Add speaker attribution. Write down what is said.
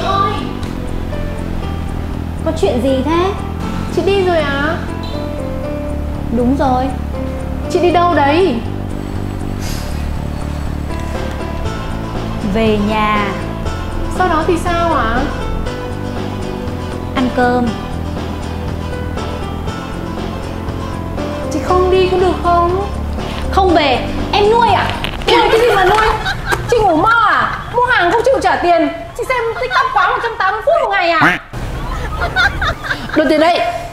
Speaker 1: ơi.
Speaker 2: Có chuyện gì thế?
Speaker 1: Chị đi rồi à?
Speaker 2: Đúng rồi.
Speaker 1: Chị đi đâu đấy?
Speaker 2: Về nhà.
Speaker 1: Sau đó thì sao ạ?
Speaker 2: Ăn cơm.
Speaker 1: Chị không đi có được không?
Speaker 2: Không về. Em nuôi à?
Speaker 1: Nuôi cái gì mà nuôi? Chị ngủ mơ à? Mua hàng không chịu trả tiền. Chị xem TikTok quá 180 phút một ngày à? Đưa tiền đây.